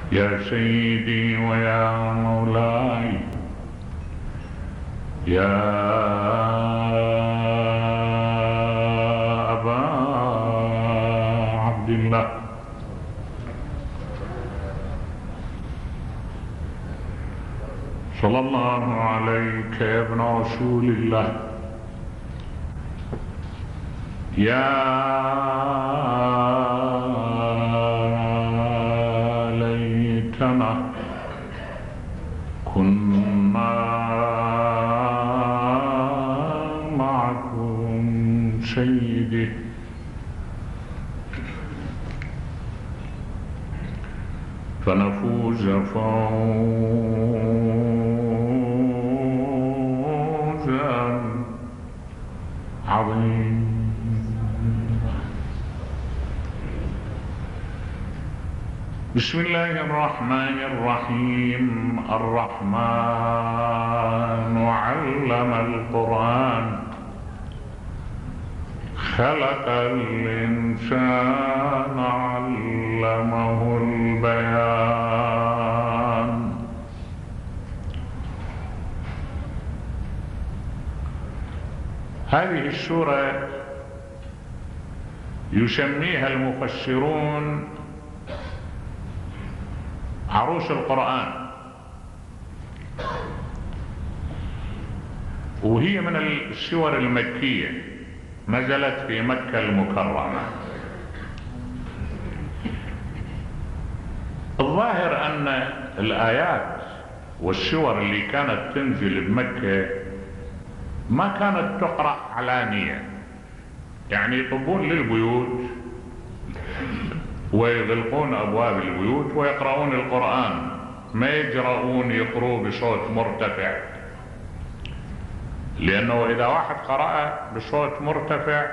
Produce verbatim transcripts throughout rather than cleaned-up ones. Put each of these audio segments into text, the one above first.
يا سيدي ويا مولاي يا أبا عبد الله، صلى الله عليك يا ابن رسول الله. يا ليتنا كنا معكم سيدي، فنفوز فوزا عظيما. بسم الله الرحمن الرحيم. الرحمن علم القرآن، خلق الإنسان علمه البيان. هذه السورة يسميها المفسرون عروس القرآن، وهي من السور المكية، نزلت في مكة المكرمة. الظاهر أن الآيات والسور اللي كانت تنزل بمكة ما كانت تقرأ علانية، يعني يطبون للبيوت ويغلقون أبواب البيوت ويقرؤون القرآن، ما يجرؤون يقرؤوا بصوت مرتفع، لأنه إذا واحد قرأ بصوت مرتفع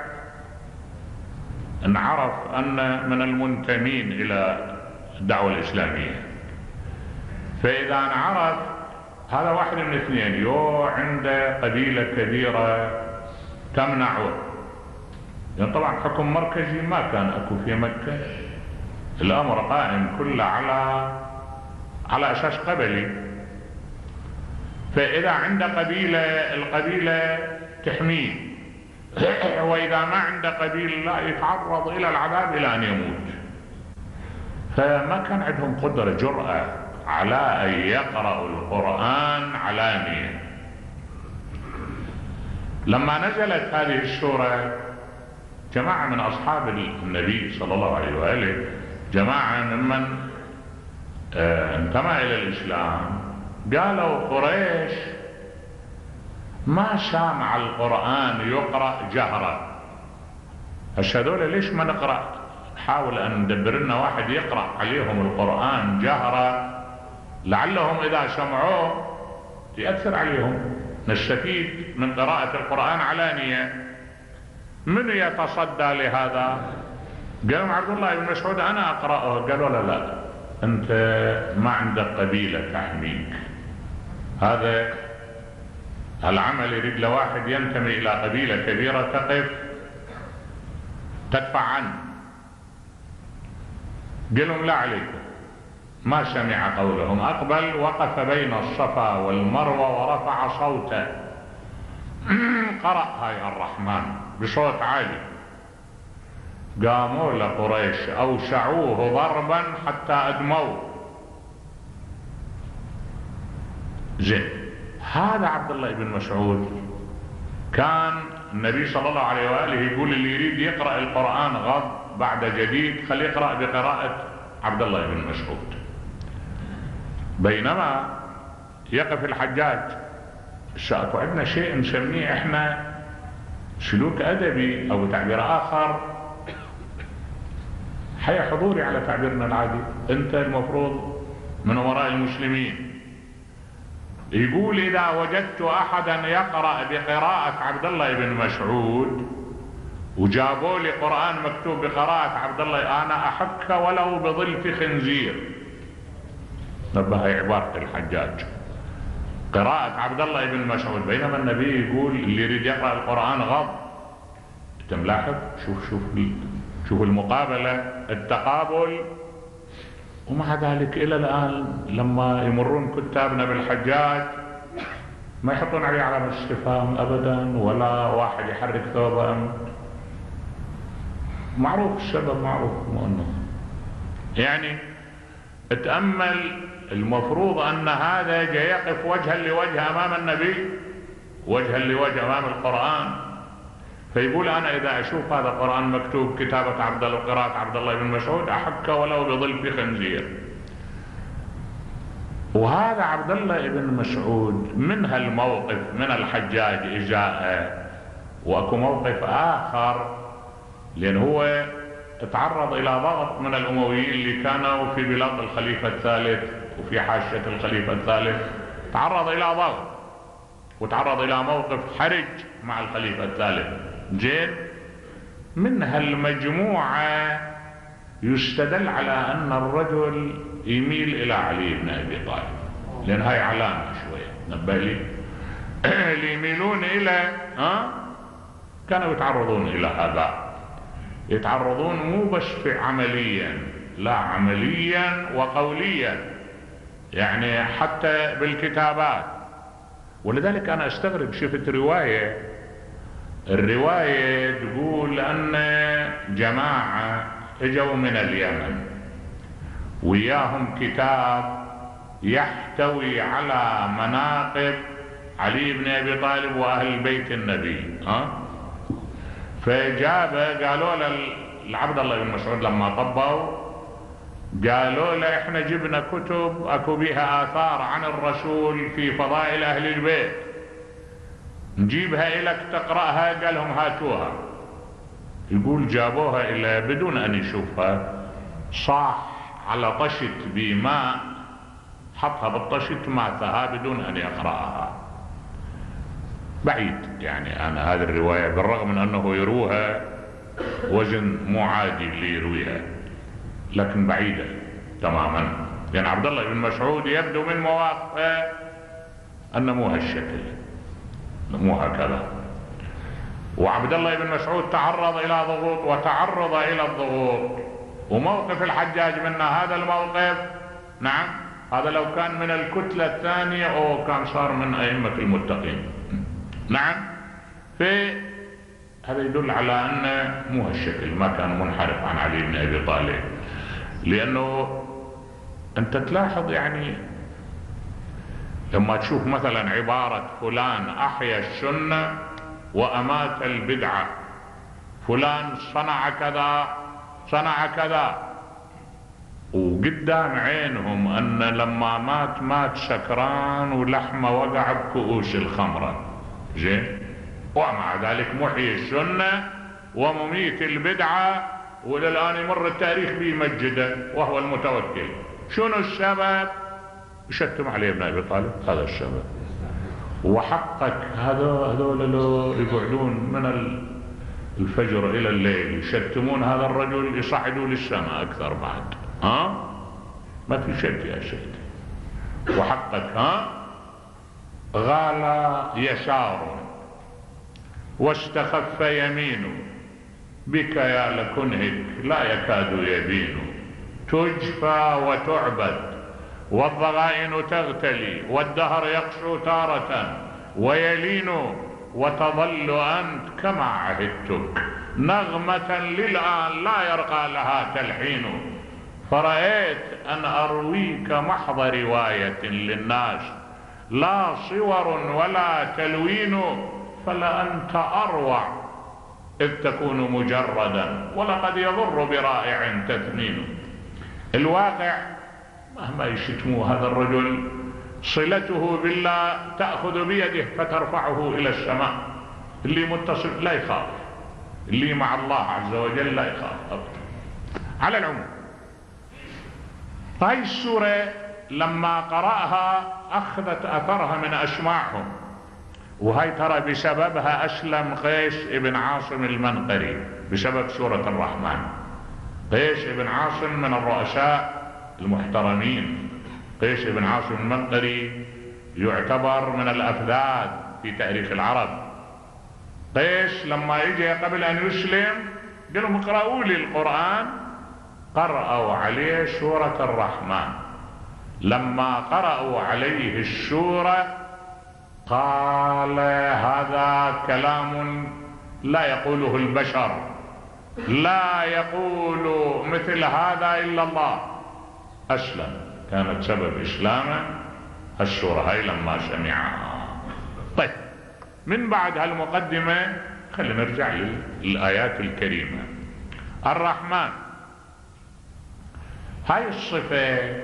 نعرف أن من المنتمين إلى الدعوة الإسلامية. فإذا نعرف هذا واحد من اثنين، يو عنده قبيلة كبيرة تمنعه، لأن طبعا حكم مركزي ما كان أكو في مكة، الأمر قائم كله على على أساس قبلي. فإذا عنده قبيلة القبيلة تحميه، وإذا ما عنده قبيلة لا يتعرض إلى العذاب إلى أن يموت. فما كان عندهم قدرة جرأة على أن يقرأوا القرآن علانية. لما نزلت هذه السورة جماعة من أصحاب النبي صلى الله عليه وآله، جماعة ممن انتمى إلى الإسلام، قالوا قريش ما سامع القرآن يقرأ جهرا، هسه هذول ليش ما نقرأ، نحاول أن ندبر لنا واحد يقرأ عليهم القرآن جهرا لعلهم إذا سمعوه يأثر عليهم، نستفيد من قراءة القرآن علانية. من يتصدى لهذا؟ قالوا عبد الله بن مسعود أنا أقرأه. قالوا لا لا، أنت ما عندك قبيلة تحميك، هذا العمل يريد لواحد ينتمي إلى قبيلة كبيرة تقف تدفع عنه. قالوا لا عليكم، ما سمع قولهم، أقبل وقف بين الصفا والمروة ورفع صوته، قرأ هاي الرحمن بصوت عالي. قاموا لقريش أوسعوه ضربا حتى أدموه. زين، هذا عبد الله بن مسعود كان النبي صلى الله عليه وآله يقول اللي يريد يقرأ القرآن غض بعد جديد خليه يقرأ بقراءة عبد الله بن مسعود. بينما يقف الحجاج، اكو عندنا شيء نسميه احنا سلوك ادبي او تعبير اخر حي حضوري على تعبيرنا العادي، انت المفروض من وراء المسلمين. يقول اذا وجدت احدا يقرأ بقراءة عبد الله بن مسعود وجابوا لي قرآن مكتوب بقراءة عبد الله انا احك ولو بظلف خنزير. نبه عبارة الحجاج قراءة عبد الله بن مسعود، بينما النبي يقول اللي يريد يقرأ القرآن غض. انت ملاحظ؟ شوف شوف شوف المقابلة، التقابل ومع ذلك إلى الآن لما يمرون كتابنا بالحجاج ما يحطون عليه علامة استفهام أبدا، ولا واحد يحرك ثوبه. معروف السبب، معروف أنه يعني اتأمل، المفروض أن هذا جاي يقف وجها لوجه أمام النبي، وجها لوجه أمام القرآن، فيقول أنا إذا أشوف هذا القرآن مكتوب كتابة عبد الله وقراءة عبد الله بن مسعود أحك ولو بظل في خنزير. وهذا عبد الله بن مسعود من هالموقف من الحجاج إجاءه، وأكو موقف آخر لأن هو تعرض إلى ضغط من الأمويين اللي كانوا في بلاد الخليفة الثالث وفي حاشية الخليفة الثالث، تعرض إلى ضغط وتعرض إلى موقف حرج مع الخليفة الثالث. زين، من هالمجموعة يستدل على أن الرجل يميل إلى علي بن أبي طالب، لأن هاي علامة شوية نبه لي اللي يميلون إلى ها كانوا يتعرضون إلى هذا، يتعرضون مو بس في عمليا، لا عمليا وقوليا، يعني حتى بالكتابات. ولذلك أنا أستغرب، شفت رواية، الرواية تقول أن جماعة اجوا من اليمن وياهم كتاب يحتوي على مناقب علي بن أبي طالب وأهل بيت النبي، ها فجابه قالوا له لعبد الله بن مسعود لما طبوا، قالوا له احنا جبنا كتب اكو بها آثار عن الرسول في فضائل أهل البيت، نجيبها إليك تقرأها. قال لهم هاتوها. يقول جابوها إلى بدون أن يشوفها، صاح على طشت بماء، حطها بالطشت ماتها بدون أن يقرأها. بعيد يعني أنا هذه الرواية بالرغم من أنه يروها وزن مو عادي اللي يرويها، لكن بعيدة تماما، لأن عبد الله بن مسعود يبدو من مواقفه أن مو هالشكل، مو هكذا. وعبد الله بن مسعود تعرض إلى ضغوط وتعرض إلى الضغوط، وموقف الحجاج منا هذا الموقف، نعم هذا لو كان من الكتلة الثانية أو كان صار من أئمة المتقين، نعم. في هذا يدل على أن مو هالشكل، ما كان منحرف عن علي بن أبي طالب. لأنه أنت تلاحظ يعني لما تشوف مثلا عبارة فلان أحيا السنة وأمات البدعة، فلان صنع كذا صنع كذا، وقدام عينهم أن لما مات مات سكران ولحمه وقع بكؤوس الخمرة، زين، ومع ذلك محيي السنة ومميت البدعة، وللآن يمر التاريخ بيمجده وهو المتوكل. شنو السبب؟ يشتم عليه ابن أبي طالب، هذا السبب. وحقك هذول لو يقعدون من الفجر إلى الليل يشتمون هذا الرجل يصعدوا للسماء أكثر بعد، ها ما في شك يا سيدي. وحقك ها غال يسار واستخف يمين، بك يا لكنهك لا يكاد يبين، تجفى وتعبد والضغائن تغتلي، والدهر يقسو تارة ويلين، وتظل أنت كما عهدتك نغمة للآن لا يرقى لها تلحين، فرأيت أن أرويك محض رواية للناس لا صور ولا تلوين، فلا أنت أروع إذ تكون مجردا، ولقد يضر برائع تثمين. الواقع مهما يشتموا هذا الرجل صلته بالله تأخذ بيده فترفعه إلى السماء. اللي متصل لا يخاف، اللي مع الله عز وجل لا يخاف أبدا. على العموم هاي السورة لما قرأها أخذت أثرها من أسماعهم، وهي ترى بسببها أسلم قيس ابن عاصم المنقري بسبب سورة الرحمن. قيس ابن عاصم من الرؤساء المحترمين، قيس ابن عاصم المنقري يعتبر من الأفذاذ في تاريخ العرب. قيس لما يجي قبل أن يسلم قال لهم اقرأوا لي القرآن قرأوا عليه سورة الرحمن. لما قرأوا عليه السورة قال هذا كلام لا يقوله البشر، لا يقول مثل هذا إلا الله. أسلم، كانت سبب إسلامه السورة هاي لما سمعها. طيب، من بعد هالمقدمة خلينا نرجع للآيات الكريمة. الرحمن، هاي الصفة،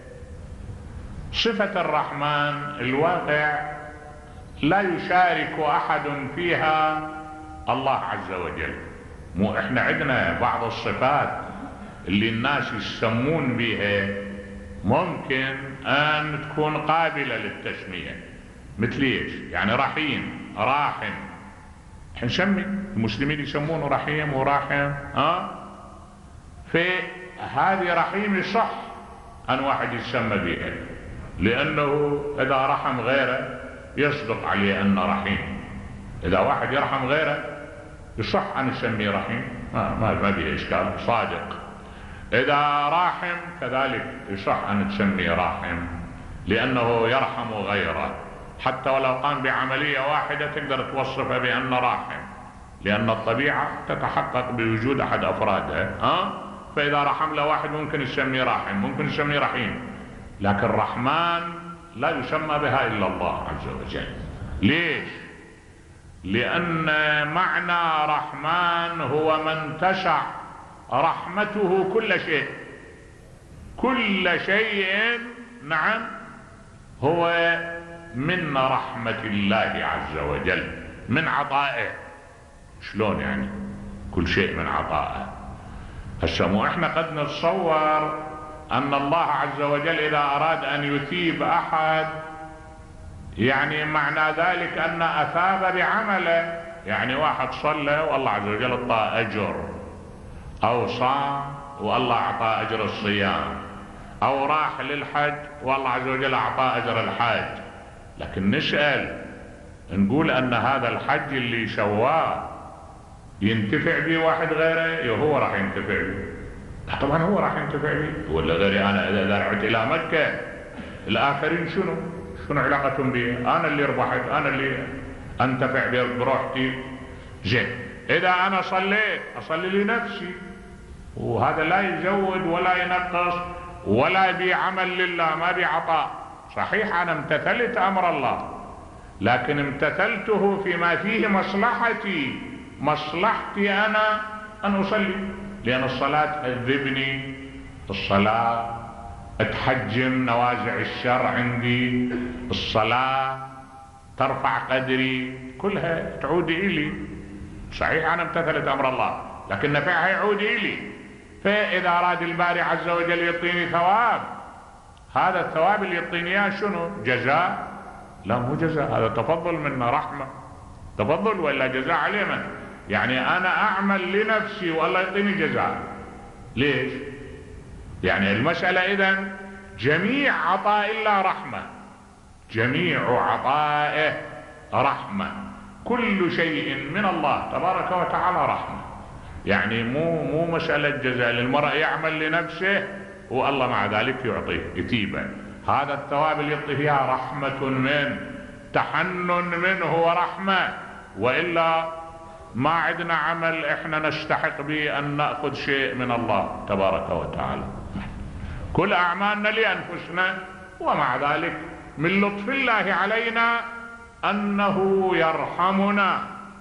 صفة الرحمن الواقع لا يشارك أحد فيها الله عز وجل. مو احنا عندنا بعض الصفات اللي الناس يسمون بها ممكن ان تكون قابلة للتسمية، مثل ايش؟ يعني رحيم، راحم، حنسمي المسلمين يسمونه رحيم وراحم، ها؟ في هذه رحيم يصح ان واحد يسمى بها، لانه اذا رحم غيره يصدق عليه انه رحيم. اذا واحد يرحم غيره يصح ان نسميه رحيم، ما ما ما به اشكال، صادق. اذا راحم كذلك يصح ان تسميه راحم، لانه يرحم غيره، حتى ولو قام بعملية واحدة تقدر توصفه بانه راحم، لان الطبيعة تتحقق بوجود احد افرادها، ها؟ فاذا رحم له واحد ممكن يسميه راحم، ممكن يسميه رحيم، لكن الرحمن لا يسمى بها الا الله عز وجل. ليش؟ لأن معنى رحمن هو من تسع رحمته كل شيء، كل شيء، نعم، هو من رحمة الله عز وجل، من عطائه. شلون يعني كل شيء من عطائه؟ هسه مو احنا قد نتصور أن الله عز وجل إذا أراد أن يثيب أحد يعني معنى ذلك أن أثاب بعمله، يعني واحد صلى والله عز وجل أعطاه أجر، أو صام والله أعطاه أجر الصيام، أو راح للحج والله عز وجل أعطاه أجر الحج. لكن نسأل نقول أن هذا الحج اللي سواه ينتفع به واحد غيره؟ هو راح ينتفع به، طبعا هو راح ينتفع به، ولا غيري أنا إذا رحت إلى مكة الآخرين شنو؟ شنو علاقتهم بي؟ انا اللي ربحت، انا اللي انتفع بروحتي. زين، اذا انا صليت اصلي لنفسي، وهذا لا يزود ولا ينقص ولا بعمل لله، ما بعطاء. صحيح انا امتثلت امر الله، لكن امتثلته فيما فيه مصلحتي، مصلحتي انا ان اصلي، لان الصلاة تهذبني، الصلاة تحجم نوازع الشر عندي، الصلاة ترفع قدري، كلها تعود إلي. صحيح أنا امتثلت أمر الله، لكن نفعها يعود إلي. فإذا أراد الباري عز وجل يعطيني ثواب، هذا الثواب اللي يعطيني إياه شنو؟ جزاء؟ لا، مو جزاء، هذا تفضل منا، رحمة، تفضل، ولا جزاء عليه من؟ يعني أنا أعمل لنفسي والله يعطيني جزاء. ليش؟ يعني المسألة إذن جميع عطاء الله رحمة، جميع عطائه رحمة، كل شيء من الله تبارك وتعالى رحمة. يعني مو مو مسألة جزاء، للمرء يعمل لنفسه والله مع ذلك يعطيه يثيبه، هذا الثواب اللي يعطيه فيها رحمة منه، تحنن منه ورحمة، وإلا ما عندنا عمل احنا نستحق به ان نأخذ شيء من الله تبارك وتعالى. كل اعمالنا لانفسنا، ومع ذلك من لطف الله علينا انه يرحمنا،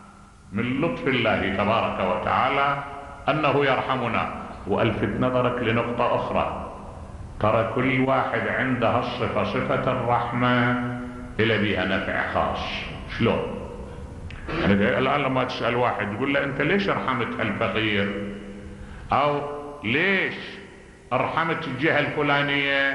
من لطف الله تبارك وتعالى انه يرحمنا. والفت نظرك لنقطة اخرى، ترى كل واحد عنده الصفة، صفة الرحمة الى بها نفع خاص. شلون؟ يعني الآن لما تسأل واحد تقول له أنت ليش رحمت الفقير؟ أو ليش رحمت الجهة الفلانية؟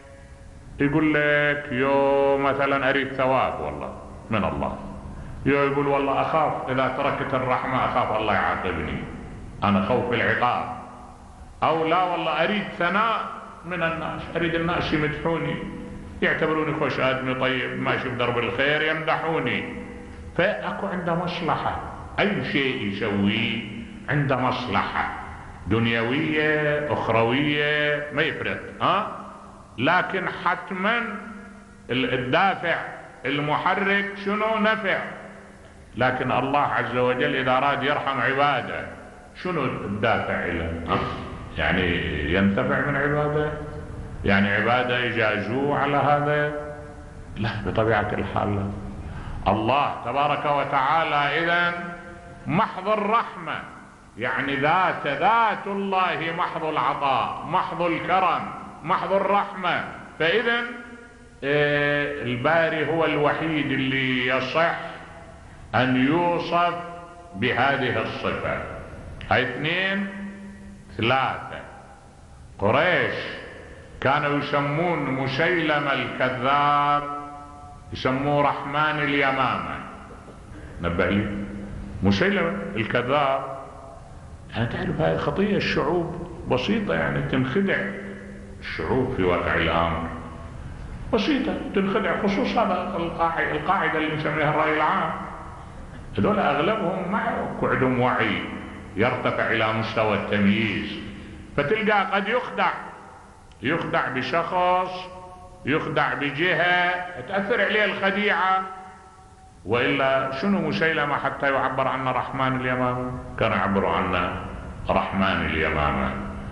يقول لك يو مثلا أريد ثواب والله من الله، يو يقول والله أخاف إذا تركت الرحمة أخاف الله يعاقبني، أنا خوف العقاب. أو لا والله أريد ثناء من الناس، أريد الناس يمدحوني، يعتبروني خوش آدمي طيب ماشي بدرب الخير يمدحوني. فأكو عنده مصلحة، أي شيء يسويه عنده مصلحة، دنيوية أخروية ما يفرق، ها؟ لكن حتما الدافع المحرك شنو؟ نفع. لكن الله عز وجل إذا أراد يرحم عباده شنو الدافع له؟ يعني ينتفع من عباده؟ يعني عباده يجازوه على هذا؟ لا، بطبيعة الحال لا. الله تبارك وتعالى إذن محض الرحمة، يعني ذات ذات الله محض العطاء، محض الكرم، محض الرحمة. فإذن الباري هو الوحيد اللي يصح أن يوصف بهذه الصفة. هاي اثنين. ثلاثة، قريش كانوا يسمون مسيلمة الكذاب يسموه رحمن اليمامة. نبه لي، مسيلمة الكذاب، يعني تعرف هاي خطية الشعوب بسيطة، يعني تنخدع الشعوب في واقع الأمر بسيطة، تنخدع. خصوصا هذا القاعدة اللي نسميها الرأي العام، هذول أغلبهم ما عندهم وعي يرتفع إلى مستوى التمييز، فتلقى قد يخدع يخدع بشخص، يخدع بجهة تأثر عليه الخديعة. وإلا شنو مسيلمة حتى يعبر عنه رحمن اليمامة؟ كان يعبروا عنه رحمن اليمامة.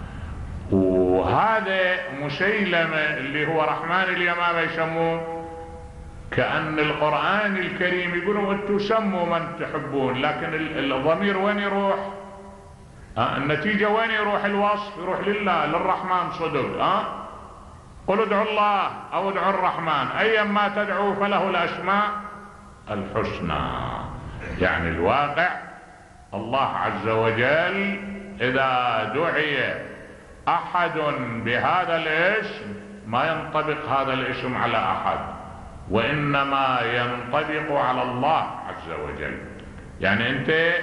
وهذا مسيلمة اللي هو رحمن اليمامة يسموه، كأن القرآن الكريم يقولوا انتم سموا من تحبون، لكن الضمير وين يروح؟ أه النتيجة وين يروح؟ الوصف يروح لله، للرحمن صدق. أه قل ادعوا الله أو ادعوا الرحمن أيا ما تدعوا فله الأسماء الحسنى. يعني الواقع الله عز وجل إذا دعي أحد بهذا الاسم ما ينطبق هذا الاسم على أحد، وإنما ينطبق على الله عز وجل. يعني أنت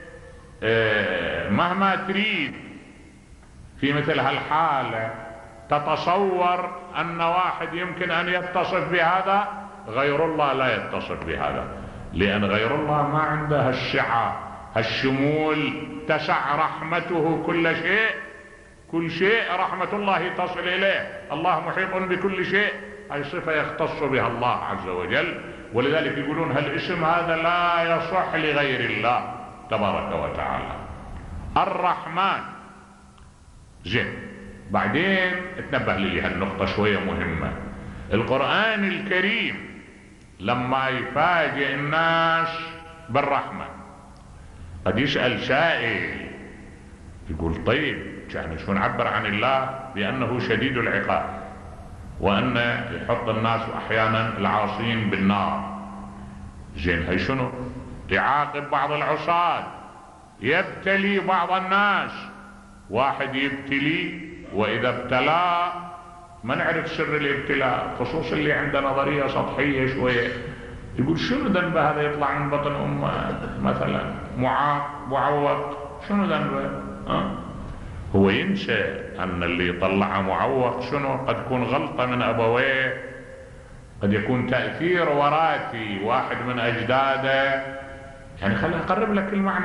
مهما تريد في مثل هالحالة تتصور أن واحد يمكن أن يتصف بهذا، غير الله لا يتصف بهذا، لأن غير الله ما عنده السعة، الشمول، تسع رحمته كل شيء. كل شيء رحمة الله تصل إليه، الله محيط بكل شيء. هذه صفة يختص بها الله عز وجل، ولذلك يقولون هالاسم هذا لا يصح لغير الله تبارك وتعالى. الرحمن. زين، بعدين اتنبه لي هالنقطة شوية مهمة. القرآن الكريم لما يفاجئ الناس بالرحمة قد يسأل سائل يقول طيب يعني شو نعبر عن الله بأنه شديد العقاب، وأن يحط الناس أحيانا العاصين بالنار. زين، هي شنو؟ يعاقب بعض العصاة، يبتلي بعض الناس. واحد يبتلي وإذا ابتلاه ما نعرف سر الابتلاء، خصوصا اللي عنده نظرية سطحية شوية، يقول شنو ذنبه هذا يطلع من بطن أمه مثلا معاق معوق، شنو ذنبه؟ أه؟ هو ينسى أن اللي يطلعه معوق شنو؟ قد تكون غلطة من أبويه، قد يكون تأثير وراثي، واحد من أجداده. يعني خليني أقرب لك المعنى.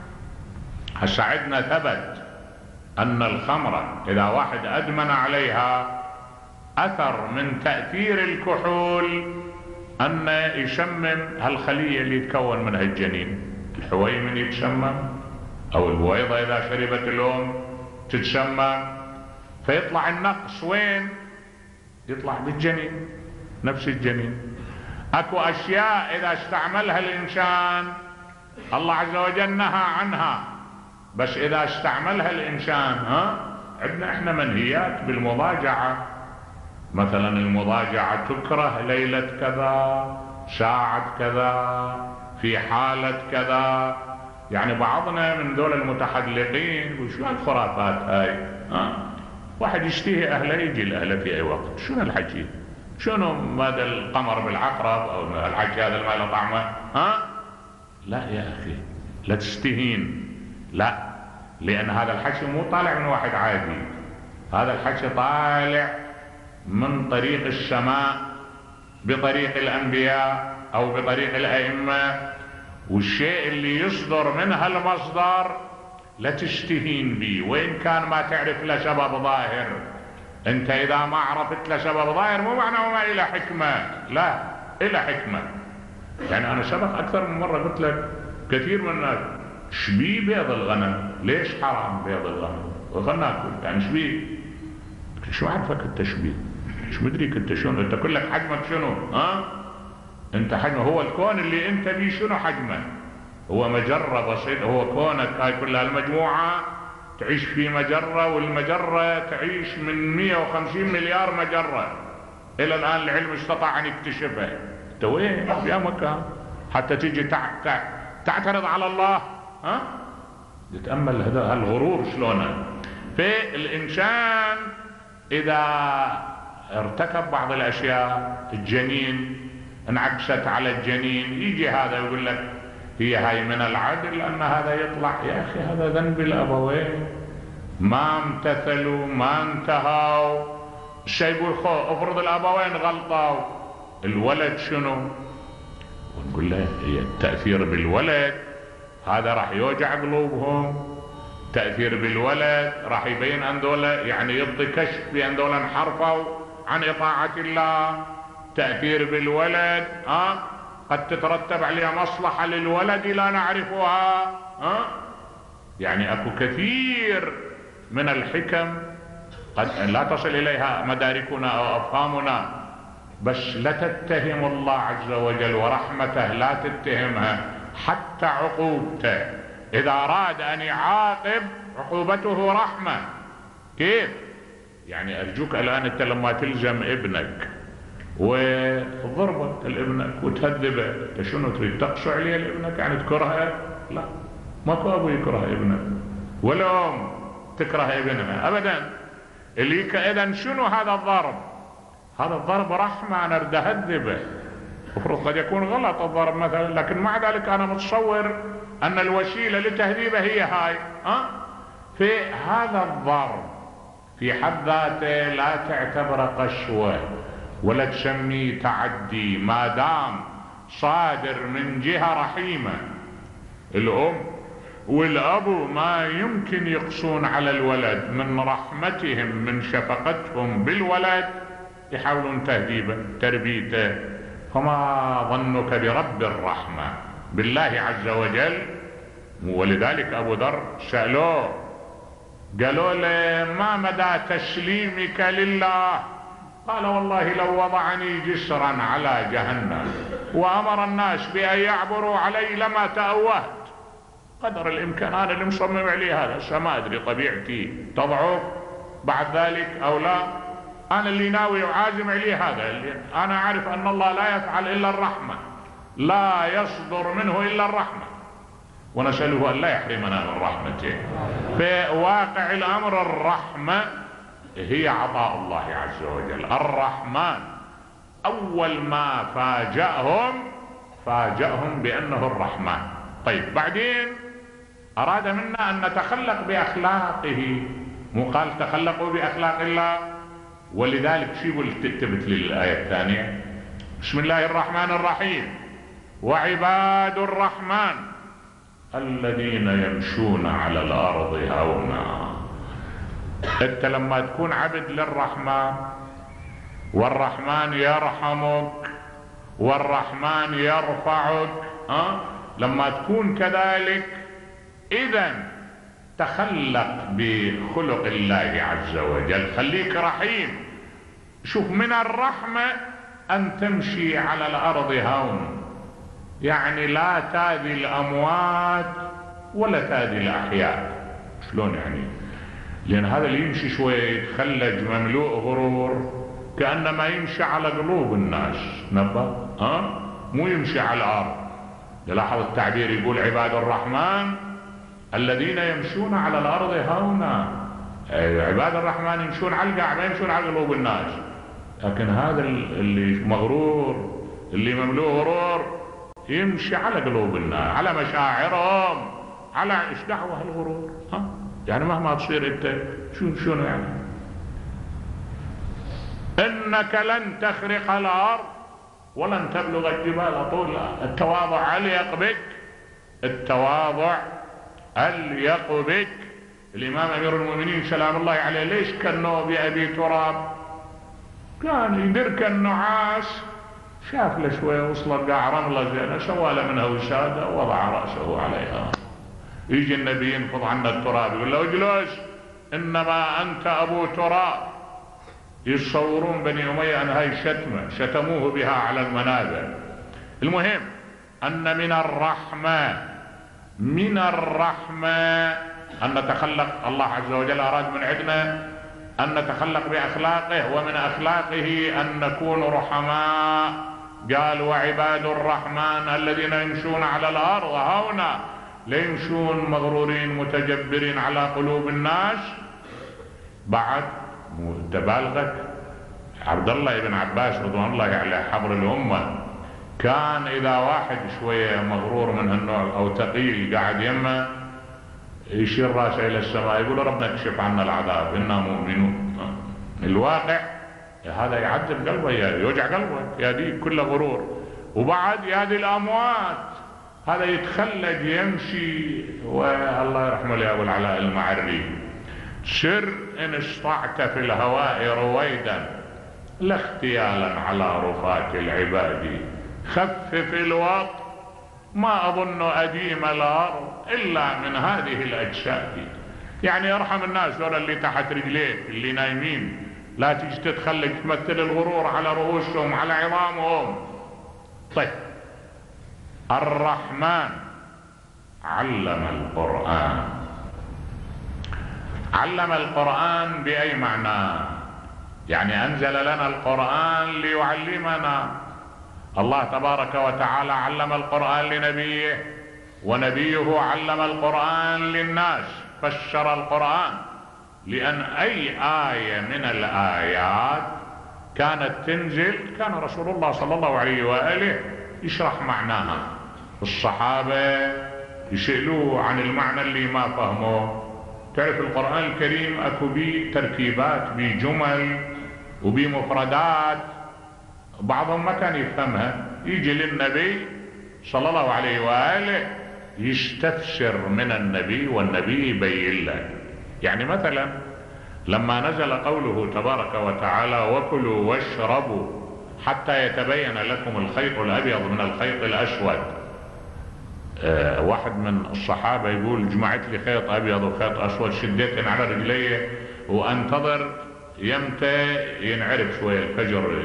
هسه عندنا ثبت أن الخمرة إذا واحد أدمن عليها أثر من تأثير الكحول أن يشمم هالخلية اللي يتكون منها الجنين. الحويمن يتشمم، أو البويضة إذا شربت الأم تتشمم، فيطلع النقص وين؟ يطلع بالجنين، نفس الجنين. اكو اشياء اذا استعملها الانسان الله عز وجل نهى عنها، بس اذا استعملها الانسان ها عندنا احنا منهيات بالمضاجعة. مثلا المضاجعة تكره ليلة كذا، ساعة كذا، في حالة كذا. يعني بعضنا من دول المتحلقين يقول شو هالخرافات هاي؟ ها واحد يشتهي اهله يجي لاهله في اي وقت، شنو الحكي؟ شنو ماذا القمر بالعقرب او الحكي هذا ما له طعمه؟ ها لا يا اخي لا تستهين، لا، لان هذا الحكي مو طالع من واحد عادي، هذا الحكي طالع من طريق السماء بطريق الانبياء او بطريق الائمه، والشيء اللي يصدر من هالمصدر لا تستهين به، وإن كان ما تعرف له سبب ظاهر. أنت إذا ما عرفت له سبب ظاهر مو معناه ما إلى حكمة، لا إلى حكمة. يعني أنا سبق أكثر من مرة قلت لك كثير من الناس شبيه بيض الغنم؟ ليش حرام بيض الغنم؟ وخلنا ناكل، يعني شبيه؟ شو عارفك أنت شبيه؟ شو مدريك أنت شنو؟ أنت كلك حجمك شنو؟ ها؟ أنت حجمه هو الكون اللي أنت بيه شنو حجمه؟ هو مجرة بسيطة، هو كونك هاي كلها المجموعة تعيش في مجرة، والمجرة تعيش من مئة وخمسين مليار مجرة إلى الآن العلم استطاع أن يكتشفها. أنت وين يا مكان حتى تيجي تعترض على الله؟ ها؟ تتأمل هذا الغرور شلونه. فالإنسان إذا ارتكب بعض الأشياء، الجنين انعكست على الجنين، يجي هذا يقول لك هي هاي من العدل أن هذا يطلع. يا أخي هذا ذنب الأبوين، ما امتثلوا ما انتهوا. الشيء يقول خو افرض الأبوين غلطوا، الولد شنو؟ ونقول له هي التأثير بالولد هذا راح يوجع قلوبهم، تأثير بالولد راح يبين أن دولة يعني يبطي كشف بأن دولة انحرفوا عن إطاعة الله. تأثير بالولد ها قد تترتب عليها مصلحة للولد لا نعرفها. ها يعني أكو كثير من الحكم قد لا تصل إليها مداركنا أو أفهامنا، بس لا تتهم الله عز وجل ورحمته، لا تتهمها. حتى عقوبته إذا أراد أن يعاقب عقوبته رحمة. كيف؟ يعني أرجوك الآن أنت لما تلزم ابنك وضربت الابنك وتهذبه، انت شنو تريد تقسو عليه لابنك؟ يعني تكرهه؟ لا، ماكو ابو يكره ابنه ولا ام تكره ابنها ابدا. اللي اذا شنو هذا الضرب؟ هذا الضرب رحمه، انا اريد اهذبه. المفروض قد يكون غلط الضرب مثلا، لكن مع ذلك انا متصور ان الوسيله لتهذيبه هي هاي. ها في هذا الضرب في حد ذاته لا تعتبره قسوه ولا تسميه تعدي، ما دام صادر من جهة رحيمة. الأم والأبو ما يمكن يقسون على الولد، من رحمتهم من شفقتهم بالولد يحاولون تهذيبه تربيته. فما ظنك برب الرحمة بالله عز وجل؟ ولذلك أبو ذر سألوه قالوا له ما مدى تسليمك لله؟ قال والله لو وضعني جسرا على جهنم وأمر الناس بأن يعبروا علي لما تأوهت. قدر الإمكان أنا اللي مصمم عليه هذا، ما أدري طبيعتي تضعف بعد ذلك أو لا، أنا اللي ناوي وعازم عليه هذا. اللي أنا أعرف أن الله لا يفعل إلا الرحمة، لا يصدر منه إلا الرحمة، ونسأله أن لا يحرمنا من رحمته. في واقع الأمر الرحمة هي عطاء الله عز وجل. الرحمن أول ما فاجأهم فاجأهم بأنه الرحمن. طيب بعدين أراد منا أن نتخلق بأخلاقه، مو قال تخلقوا بأخلاق الله؟ ولذلك شو يقول تثبت للآية الثانية؟ بسم الله الرحمن الرحيم وعباد الرحمن الذين يمشون على الأرض هونا. انت لما تكون عبد للرحمن والرحمن يرحمك والرحمن يرفعك، ها لما تكون كذلك اذا تخلق بخلق الله عز وجل، خليك رحيم. شوف من الرحمة ان تمشي على الارض هون، يعني لا تاذي الاموات ولا تاذي الاحياء. شلون يعني؟ لأن هذا اللي يمشي شوي يتخلج مملوء غرور كأنما يمشي على قلوب الناس، نبه ها مو يمشي على الأرض. لاحظ التعبير يقول عباد الرحمن الذين يمشون على الأرض هونا. عباد الرحمن يمشون على القاع ما يمشون على قلوب الناس. لكن هذا اللي مغرور اللي مملوء غرور يمشي على قلوب الناس، على مشاعرهم، على ايش دعوة الغرور؟ ها يعني مهما تصير انت شو شنو يعني؟ انك لن تخرق الارض ولن تبلغ الجبال طولا. التواضع عليق بك، التواضع أليق بك. الإمام أمير المؤمنين سلام الله عليه ليش كنه بأبي تراب؟ كان يدرك النعاس، شاف له شوية وصلت قاع رملة زينة، سوى له منها وسادة ووضع رأسه عليها. يجي النبي ينفض عنه التراب يقول له اجلس إنما أنت أبو تراب. يتصورون بني أمية أن هاي شتمة، شتموه بها على المنابر. المهم أن من الرحمة من الرحمة أن نتخلق، الله عز وجل أراد من عندنا أن نتخلق بأخلاقه، ومن أخلاقه أن نكون رحماء. قال وعباد الرحمن الذين يمشون على الأرض هونا ليمشون مغرورين متجبرين على قلوب الناس. بعد تبالغت. عبد الله بن عباس رضوان الله عليه حبر الأمة كان إذا واحد شوية مغرور من هالنوع أو ثقيل قاعد يمه يشير راسه إلى السماء يقول ربنا اكشف عنا العذاب إنا مؤمنون. الواقع هذا يعذب قلبه، يوجع قلبه، يهديك كل غرور. وبعد يهدي الأموات، هذا يتخلج يمشي. والله يرحمه لي أبو العلاء المعري سر إن استطعت في الهواء رويدا لا اختيالا على رفاة العباد خفف الوقت ما أظن أديم الأرض إلا من هذه الأجساد. يعني ارحم الناس دول اللي تحت رجليك اللي نايمين، لا تجي تتخلج تمثل الغرور على رؤوسهم على عظامهم. طيب الرحمن علم القرآن. علم القرآن بأي معنى؟ يعني أنزل لنا القرآن ليعلمنا. الله تبارك وتعالى علم القرآن لنبيه، ونبيه علم القرآن للناس، فسر القرآن. لأن أي آية من الآيات كانت تنزل كان رسول الله صلى الله عليه وآله يشرح معناها، الصحابة يسألوه عن المعنى اللي ما فهموه. تعرف القرآن الكريم أكو بيه تركيبات، بيه جمل وبيه مفردات بعضهم ما كان يفهمها، يجي للنبي صلى الله عليه وآله يستفسر من النبي والنبي يبين له. يعني مثلا لما نزل قوله تبارك وتعالى وكلوا واشربوا حتى يتبين لكم الخيط الأبيض من الخيط الأسود، أه واحد من الصحابة يقول جمعت لي خيط أبيض وخيط أسود شديت على رجلي وأنتظر يمتى ينعرف شوية الفجر،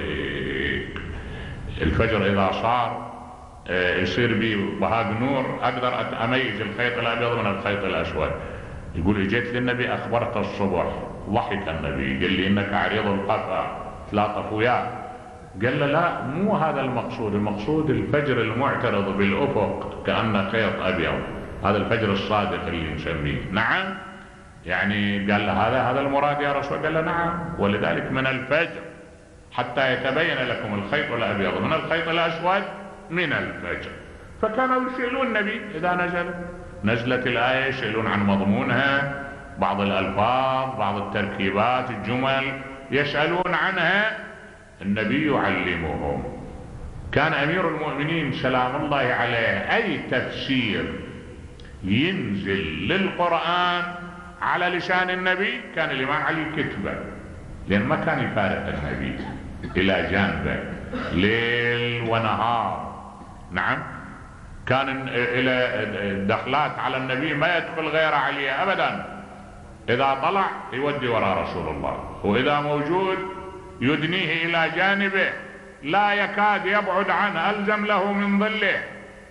الفجر إذا صار يصير بي بهاق نور أقدر أميز الخيط الأبيض من الخيط الأسود. يقول جيت للنبي أخبرته الصبح، ضحك النبي قال لي إنك عريض القفا تلاطف وياه. قال له لا مو هذا المقصود، المقصود الفجر المعترض بالأفق كأنه خيط أبيض، هذا الفجر الصادق اللي نسميه. نعم يعني قال له هذا هذا المراد يا رسول. قال له نعم، ولذلك من الفجر حتى يتبين لكم الخيط الأبيض من الخيط الأسود من الفجر. فكانوا يسألون النبي إذا نزل نزلت الآية يسألون عن مضمونها، بعض الألفاظ بعض التركيبات الجمل يسألون عنها، النبي يعلمهم. كان أمير المؤمنين سلام الله عليه أي تفسير ينزل للقرآن على لسان النبي كان الإمام علي كتبه، لأن ما كان يفارق النبي إلى جانبه ليل ونهار. نعم كان إلى دخلات على النبي ما يدخل غير عليه أبدا، إذا طلع يودي وراء رسول الله، وإذا موجود يدنيه إلى جانبه لا يكاد يبعد عنه، ألزم له من ظله.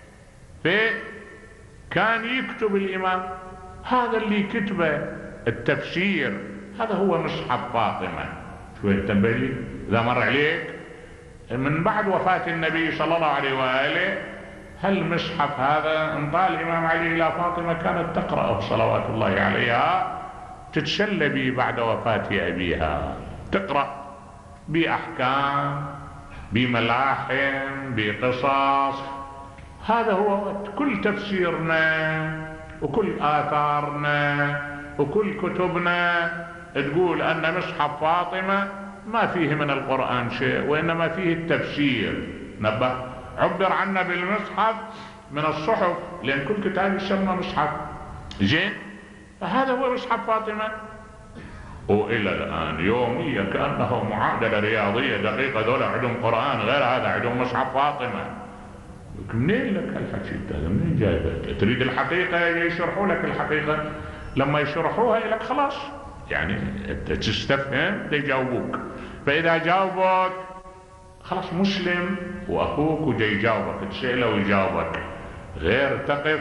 فكان يكتب الإمام هذا اللي كتبه التفسير، هذا هو مصحف فاطمة. شوية تنبه لي إذا مر عليك من بعد وفاة النبي صلى الله عليه وآله، هل مصحف هذا انطى الإمام علي إلى فاطمة كانت تقرأه صلوات الله عليها، تتسلى به بعد وفاة أبيها، تقرأ بأحكام بملاحم بقصص. هذا هو كل تفسيرنا وكل آثارنا وكل كتبنا تقول أن مصحف فاطمة ما فيه من القرآن شيء، وإنما فيه التفسير. نبه عبر عنا بالمصحف من الصحف، لأن كل كتاب يسمى مصحف. زين، فهذا هو مصحف فاطمة. وإلى الآن يوميا كأنه معادلة رياضية دقيقة، دول عندهم قرآن غير هذا عندهم مصحف فاطمة. منين لك هالحكي هذا؟ منين جايبه؟ تريد الحقيقة يشرحوا لك الحقيقة، لما يشرحوها لك خلاص يعني تستفهم يجاوبوك. فإذا جاوبوك خلاص مسلم وأخوك وجاي يجاوبك، تسأله ويجاوبك، غير تقف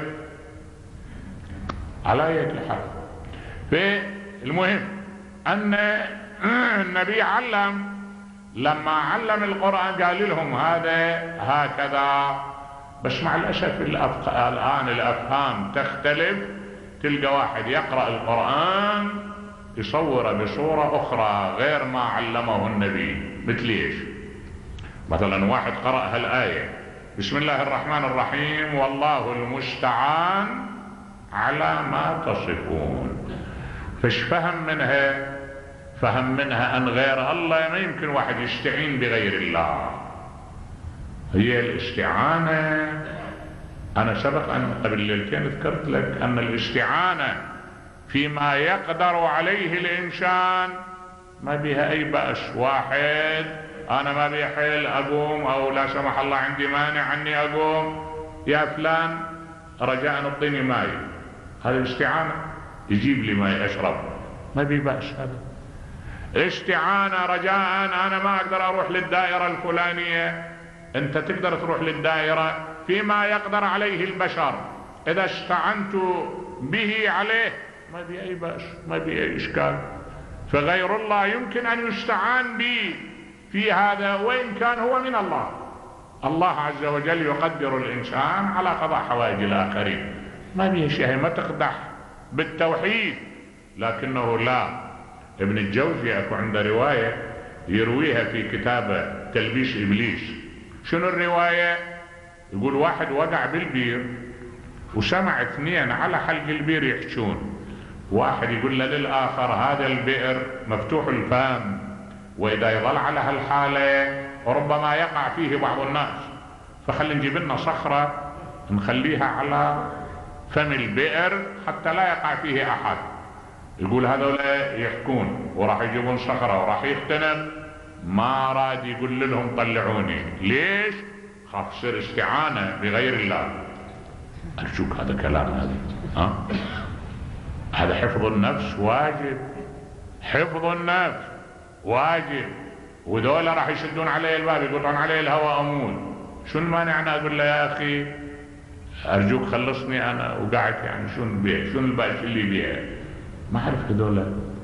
على يد الحق. فالمهم أن النبي علم، لما علم القرآن قال لهم هذا هكذا. بس مع الأسف الآن الأفهام تختلف، تلقى واحد يقرأ القرآن يصوره بصورة أخرى غير ما علمه النبي. مثل إيش؟ مثلا واحد قرأ هالآية بسم الله الرحمن الرحيم والله المستعان على ما تصفون، فايش فهم منها؟ فهم منها أن غير الله ما يمكن واحد يستعين بغير الله. هي الاستعانة، أنا سبق أن قبل ليلتين ذكرت لك أن الاستعانة فيما يقدر عليه الإنسان ما بها أي بأس. واحد أنا ما بي حيل أقوم، أو لا سمح الله عندي مانع أني أقوم، يا فلان رجاء اعطيني ماي، هذه الاستعانة، يجيب لي ماي أشرب، ما بي بأس. هذا استعانة رجاء أنا ما أقدر أروح للدائرة الفلانية، أنت تقدر تروح للدائرة فيما يقدر عليه البشر، إذا استعنت به عليه ما بي أي بأس، ما بي أي إشكال. فغير الله يمكن أن يستعان به في هذا وإن كان هو من الله. الله عز وجل يقدر الإنسان على قضاء حوائج الآخرين، ما بيه شيء، ما تقدح بالتوحيد. لكنه لا، ابن الجوزي أكو عنده رواية يرويها في كتابه تلبيس إبليس. شنو الرواية؟ يقول واحد وقع بالبير وسمع اثنين على حلق البير يحشون، واحد يقول له للآخر هذا البئر مفتوح الفم، وإذا يظل على هالحالة ربما يقع فيه بعض الناس، فخلي نجيب لنا صخرة نخليها على فم البئر حتى لا يقع فيه أحد. يقول هذول يحكون وراح يجيبون صخرة وراح يختنم، ما راد يقول لهم طلعوني. ليش؟ خاف تصير استعانة بغير الله. أرجوك هذا كلام هذا ها؟ هذا حفظ النفس واجب، حفظ النفس واجب. ودول راح يشدون علي الباب يقطعون علي الهواء أموت، شو المانع أنا أقول له يا أخي أرجوك خلصني أنا وقاعد يعني شو نبيع، شو الباش اللي يبيع؟ ما أعرف هذول.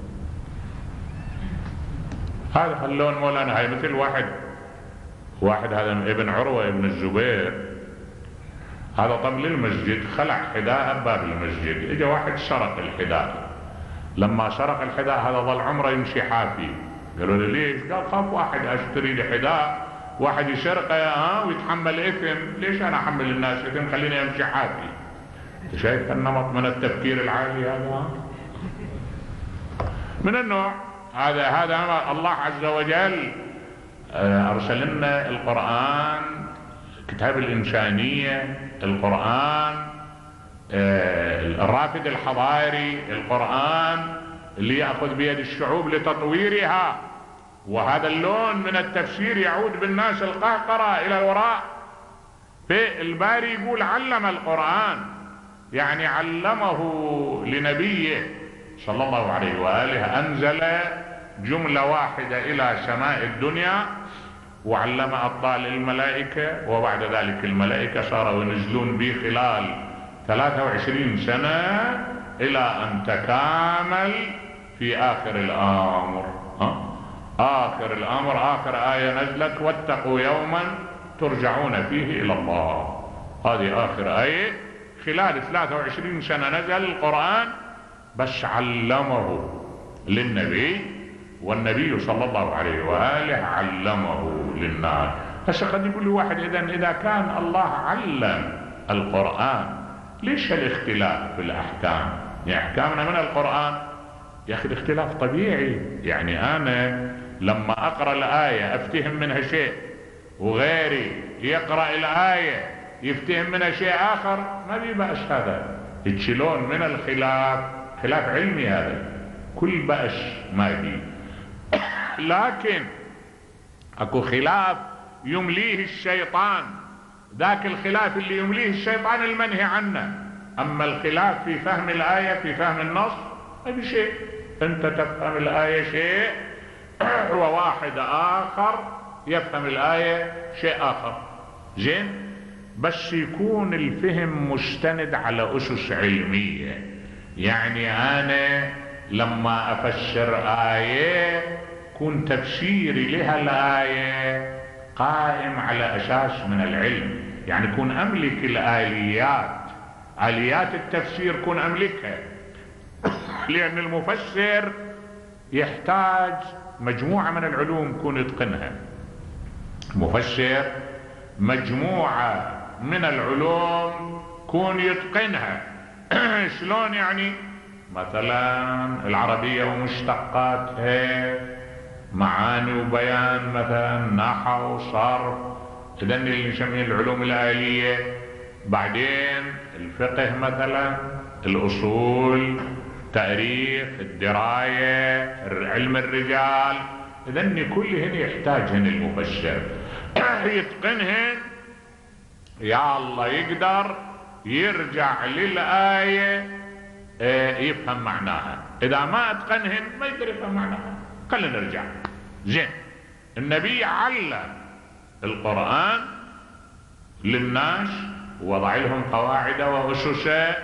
هذا خلون مولانا، هاي مثل واحد واحد هذا ابن عروة ابن الزبير، هذا طب للمسجد خلع حذاء بباب المسجد، اجى واحد سرق الحذاء. لما سرق الحذاء هذا ظل عمره يمشي حافي. قالوا له ليش؟ قال خاف واحد اشتري لي حذاء واحد يسرقه ها ويتحمل اثم، ليش انا احمل الناس اثم؟ خليني امشي حافي. شايف النمط من التفكير العالي هذا من النوع هذا. هذا الله عز وجل ارسل لنا القرآن، كتاب الإنسانية، القرآن الرافد الحضاري، القرآن اللي يأخذ بيد الشعوب لتطويرها. وهذا اللون من التفسير يعود بالناس القهقرة إلى الوراء. فالباري يقول علم القرآن، يعني علمه لنبيه صلى الله عليه وآله، أنزل جملة واحدة إلى سماء الدنيا وعلم أبطال الملائكة، وبعد ذلك الملائكة صاروا ينزلون به خلال ثلاثة وعشرين سنة إلى أن تكامل في آخر الأمر. ها؟ آخر الأمر آخر آية نزلت واتقوا يوما ترجعون فيه إلى الله. هذه آخر آية. خلال ثلاثة وعشرين سنة نزل القرآن، بس علمه للنبي، والنبي صلى الله عليه وآله علمه للناس. هسه قد يقول لي واحد إذا إذا كان الله علم القرآن ليش الاختلاف في الأحكام؟ يعني أحكامنا من القرآن. يا أخي الاختلاف طبيعي، يعني أنا لما أقرأ الآية أفتهم منها شيء وغيري يقرأ الآية يفتهم منها شيء آخر، ما بي بأس هذا. تشيلون من الخلاف، خلاف علمي هذا كل بأس ما يجي، لكن اكو خلاف يمليه الشيطان، ذاك الخلاف اللي يمليه الشيطان المنهي عنه. اما الخلاف في فهم الآية، في فهم النص، هذا شيء انت تفهم الآية شيء وواحد اخر يفهم الآية شيء اخر، زين، بس يكون الفهم مستند على اسس علمية. يعني انا لما افسر آية يكون تفسيري لها الآية قائم على اساس من العلم، يعني يكون املك الآليات، آليات التفسير كون املكها. لان المفسر يحتاج مجموعة من العلوم كون يتقنها، مفسر مجموعة من العلوم كون يتقنها. شلون يعني؟ مثلا العربية ومشتقاتها، معاني وبيان، مثلا نحو وصرف، اذن اللي نسميه العلوم الآلية. بعدين الفقه مثلا، الاصول، تاريخ، الدراية، علم الرجال، اذن كلهن يحتاجهن المفسر يتقنهن. يا الله يقدر يرجع للآية يفهم معناها، اذا ما اتقنهن ما يقدر يفهم معناها. خلينا نرجع. زين، النبي علم القرآن للناس، وضع لهم قواعد وأسس،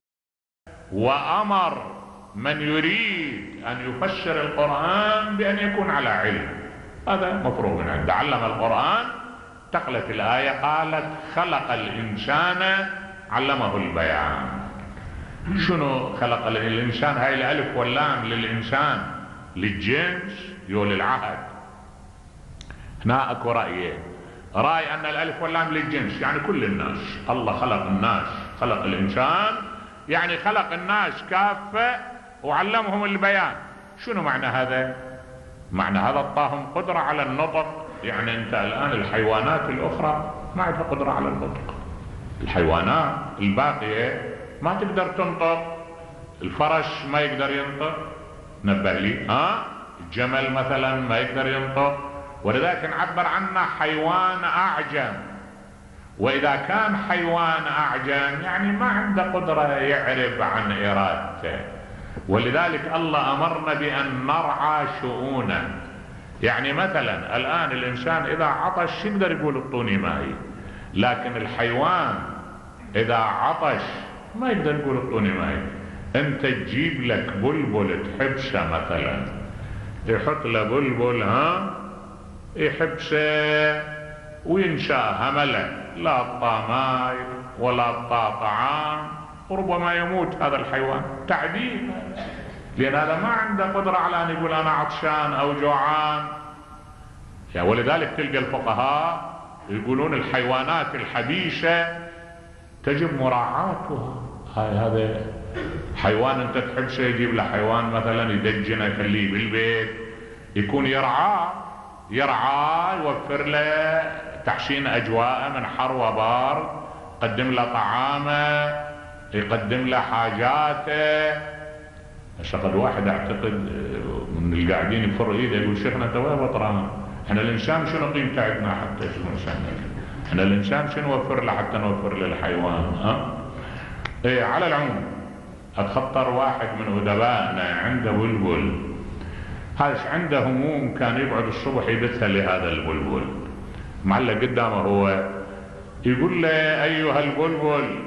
وأمر من يريد أن يفسر القرآن بأن يكون على علم. هذا مفروغ من عنده. علم القرآن، تقلت الآية قالت خلق الإنسان علمه البيان. شنو خلق الإنسان؟ هاي الألف واللام للإنسان، للجنس يو للعهد. هنا اكو رأيين، رأي ان الألف واللام للجنس يعني كل الناس، الله خلق الناس، خلق الإنسان يعني خلق الناس كافة وعلمهم البيان. شنو معنى هذا؟ معنى هذا اعطاهم قدرة على النطق. يعني انت الآن الحيوانات الأخرى ما عندها قدرة على النطق، الحيوانات الباقية ما تقدر تنطق، الفرس ما يقدر ينطق، نبه لي، ها؟ الجمل مثلا ما يقدر ينطق، ولذلك نعبر عنه حيوان أعجم. وإذا كان حيوان أعجم يعني ما عنده قدرة يعرب عن إرادته، ولذلك الله أمرنا بأن نرعى شؤونه. يعني مثلا الآن الإنسان إذا عطش يقدر يقول اعطوني ماء، لكن الحيوان إذا عطش ما يقدر يقول اعطوني ماء. انت تجيب لك بلبل تحبسه مثلا، يحط له بلبل، ها، يحبسه وينشاه همله، لا اعطاه ماء ولا اعطاه طعام، وربما يموت هذا الحيوان. تعذيب، لان هذا ما عنده قدرة على ان يقول انا عطشان او جوعان. يعني ولذلك تلقى الفقهاء يقولون الحيوانات الحبيسة تجب مراعاتها. هاي هذا حيوان انت تحبسه، يجيب له حيوان مثلا يدجنه يخليه بالبيت، يكون يرعاه يرعاه يوفر له تحسين اجواءه من حر وبارد، يقدم له طعامه، يقدم له حاجاته. هسه قد واحد اعتقد من القاعدين يفر ايده يقول شيخنا انت وين بطران؟ احنا الانسان شنو قيمته عندنا حتى شنو الانسان؟ احنا الانسان شنو نوفر له حتى نوفر للحيوان؟ ها؟ ايه، على العموم اتخطر واحد من ادبائنا عنده بلبل، هذا عنده هموم، كان يقعد الصبح يبثها لهذا البلبل معلق قدامه، هو يقول له ايها البلبل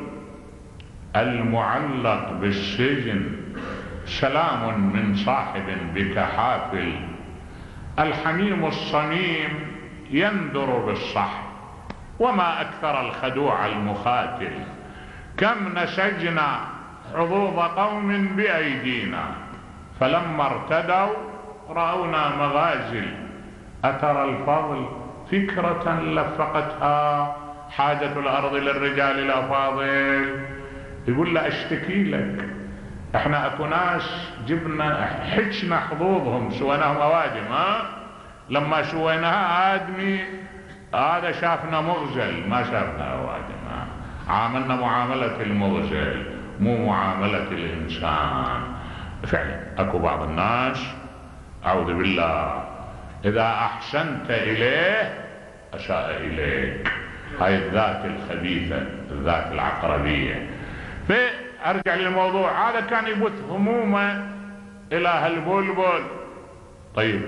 المعلق بالسجن سلام من صاحب بك حافل، الحميم الصميم يندر بالصح، وما اكثر الخدوع المخاتل، كم نسجنا حظوظ قوم بأيدينا فلما ارتدوا رأونا مغازل، أترى الفضل فكرة لفقتها حاجة الأرض للرجال الأفاضل. يقول له اشتكي لك، احنا اكو ناس جبنا حجنا حظوظهم سويناهم أوادم، ها؟ لما سويناها آدمي هذا شافنا مغزل، ما شافنا أوادم، ها؟ عاملنا معاملة المغزل، مو معاملة الإنسان. فعلا أكو بعض الناس أعوذ بالله إذا أحسنت إليه أساء إليك، هاي الذات الخبيثة، الذات العقربية. فأرجع للموضوع، هذا كان يبث همومه إلى هالبلبل. طيب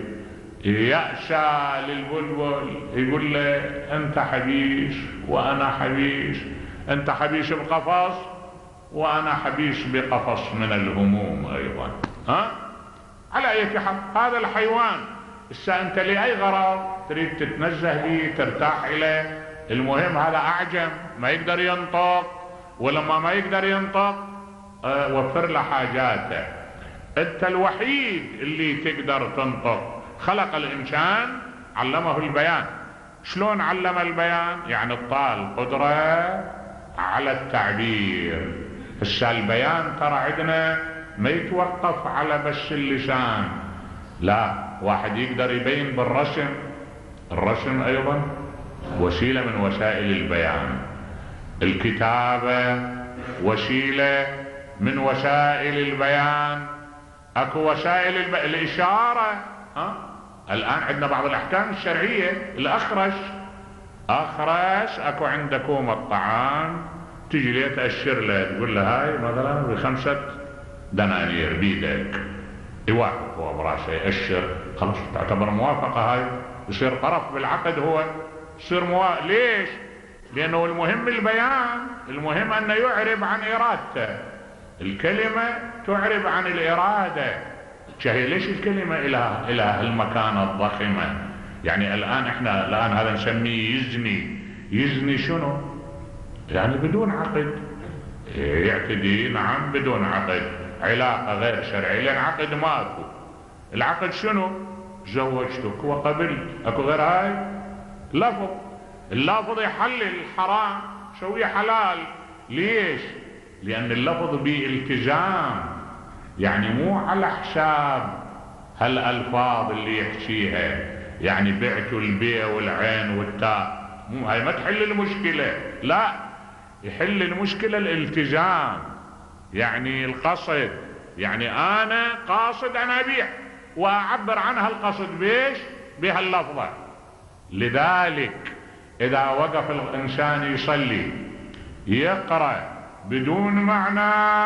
يأسى للبلبل، يقول له أنت حبيس وأنا حبيس، أنت حبيس بقفص وأنا حبيس بقفص من الهموم أيضا. ها؟ على أي حال هذا الحيوان إسا أنت لأي غرض تريد تتنزه به ترتاح إليه، المهم هذا أعجم ما يقدر ينطق، ولما ما يقدر ينطق أه وفر له حاجاته. أنت الوحيد اللي تقدر تنطق. خلق الإنسان علمه البيان. شلون علم البيان؟ يعني الطال قدرة على التعبير. هسه البيان ترى عندنا ما يتوقف على بس اللسان، لا، واحد يقدر يبين بالرسم. الرسم أيضا وسيلة من وسائل البيان. الكتابة وسيلة من وسائل البيان. اكو وسائل الب... الإشارة. ها؟ الآن عندنا بعض الأحكام الشرعية. الأخرش أخرش اكو عندكم الطعام، تجي ليه تأشر له تقول له هاي مثلا بخمسة دنانير بيدك، يوافق هو براسه يأشر، خلاص تعتبر موافقة، هاي يصير طرف بالعقد، هو يصير موافق. ليش؟ لأنه المهم البيان، المهم أنه يعرب عن إرادته. الكلمة تعرب عن الإرادة. شهي ليش الكلمة إلى إلى المكانة الضخمة؟ يعني الآن احنا الآن هذا نسميه يزني. يزني شنو؟ يعني بدون عقد. يعتدي نعم بدون عقد، علاقة غير شرعية، لأن عقد ماكو. العقد شنو؟ زوجتك وقبلت، اكو غير هاي؟ لفظ. اللفظ يحلل الحرام شوية حلال. ليش؟ لأن اللفظ بالتزام، يعني مو على حساب هالألفاظ اللي يحكيها، يعني بعت البيع والعين والتاء، مو هاي ما تحل المشكلة، لا، يحل المشكلة الالتزام، يعني القصد. يعني أنا قاصد أن أبيع وأعبر عنها القصد بيش؟ بهاللفظة. لذلك إذا وقف الإنسان يصلي يقرأ بدون معنى،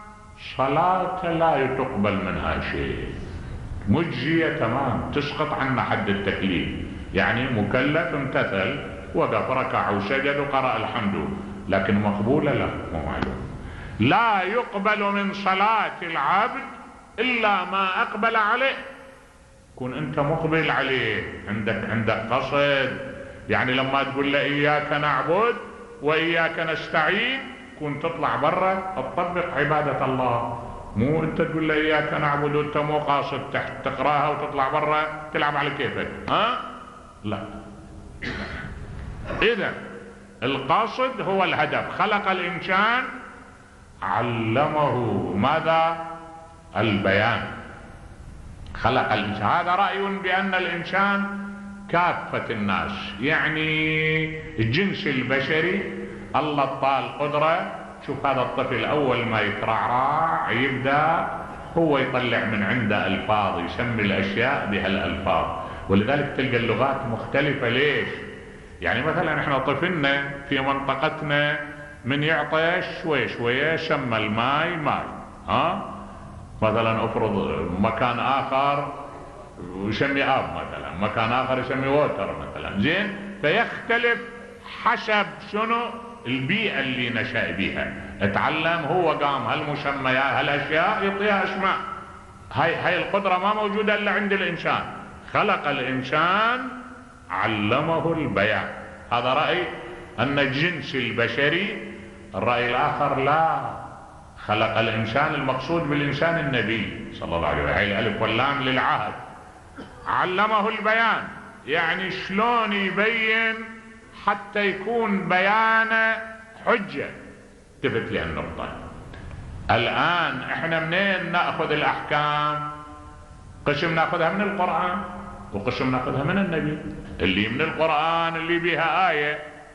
صلاة لا تقبل منها شيء، مجزية تمام، تسقط عنا حد التكليف. يعني مكلف امتثل، وقف ركع وسجد وقرأ الحمد، لكن مقبولة لا، مو معلوم. لا يقبل من صلاة العبد إلا ما أقبل عليه. كن أنت مقبل عليه، عندك عندك قصد. يعني لما تقول له إياك نعبد وإياك نستعين، كن تطلع برا تطبق عبادة الله، مو أنت تقول له إياك نعبد وأنت مو قاصد تحت تقراها وتطلع برا تلعب على كيفك. ها؟ لا. إذا القاصد هو الهدف. خلق الإنسان علمه ماذا؟ البيان. خلق الإنسان. هذا رأي بأن الإنسان كافة الناس، يعني الجنس البشري الله طال قدرة. شوف هذا الطفل أول ما يترعرع يبدأ هو يطلع من عنده ألفاظ، يسمي الأشياء بهالألفاظ. ولذلك تلقى اللغات مختلفة. ليش؟ يعني مثلا احنا طفلنا في منطقتنا من يعطي شوي شوية سمى الماي ماي، ها؟ مثلا افرض مكان آخر يسمي آب، مثلا مكان آخر يسمي ووتر مثلا، زين؟ فيختلف حسب شنو البيئة اللي نشأ بها. اتعلم هو قام هالمسميات هالأشياء يعطيها اسماء. هاي هاي القدرة ما موجودة إلا عند الإنسان. خلق الإنسان علمه البيان. هذا رأي أن الجنس البشري. الرأي الآخر لا، خلق الإنسان المقصود بالإنسان النبي صلى الله عليه وسلم. هاي الألف واللام للعهد. علمه البيان، يعني شلون يبين حتى يكون بيانه حجة. التفت لي النقطة. الآن احنا منين نأخذ الأحكام؟ قسم نأخذها من القرآن وقسم نأخذها من النبي. اللي من القرآن اللي بها آية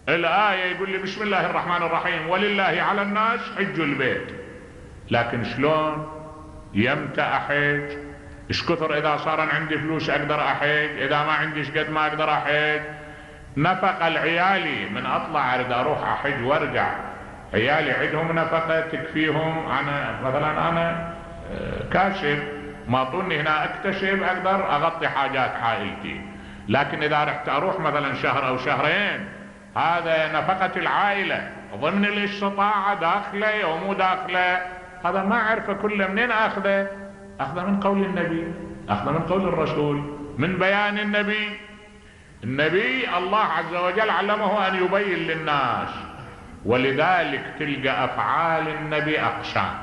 الآية يقول لي بسم الله الرحمن الرحيم ولله على الناس حج البيت، لكن شلون يمتى أحج؟ ايش كثر اذا صار عندي فلوس اقدر احج، اذا ما عنديش قد ما اقدر احج. نفقة لعيالي من اطلع اريد اروح احج وارجع، عيالي عندهم نفقة تكفيهم. انا مثلا انا كاشف ما طولني هنا اكتشف اقدر اغطي حاجات عائلتي، لكن اذا رحت اروح مثلا شهر او شهرين هذا نفقة العائلة ضمن الاستطاعة داخله او مو داخله، هذا ما اعرفه كله منين اخذه؟ اخذه من قول النبي، اخذه من قول الرسول، من بيان النبي. النبي الله عز وجل علمه ان يبين للناس، ولذلك تلقى افعال النبي اقسام.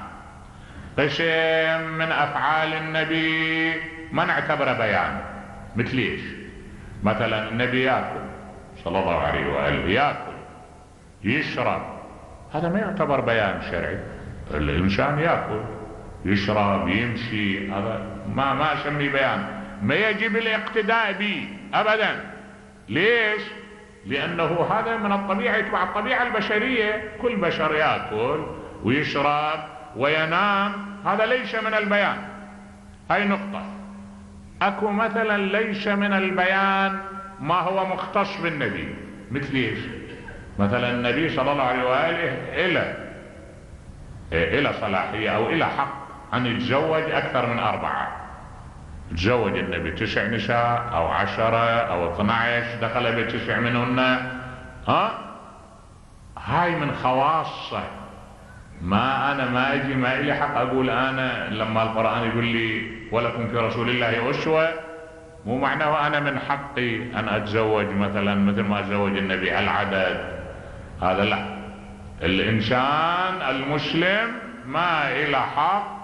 قسم من افعال النبي ما نعتبره بيان، مثل ايش؟ مثلا النبي ياكل صلى الله عليه واله، ياكل يشرب، هذا ما يعتبر بيان شرعي. الانسان ياكل يشرب يمشي، هذا ما ما اسميه بيان، ما يجب الاقتداء به ابدا. ليش؟ لانه هذا من الطبيعه، يتبع الطبيعه البشريه، كل بشر ياكل ويشرب وينام، هذا ليس من البيان. هاي نقطه. اكو مثلا ليس من البيان ما هو مختص بالنبي، مثل ايش؟ مثلا النبي صلى الله عليه واله الى الى صلاحيه او الى حق ان يتزوج اكثر من اربعه. تزوج النبي تسع نساء او عشرة او اثنى عشر، دخل بتسع منهن. ها هاي من خواصه. ما انا ما اجي ما الي حق اقول انا لما القرآن يقول لي ولكم في رسول الله اسوة، مو معناه انا من حقي ان اتزوج مثلا مثل ما اتزوج النبي العدد، هذا لا. الانسان المسلم ما الى حق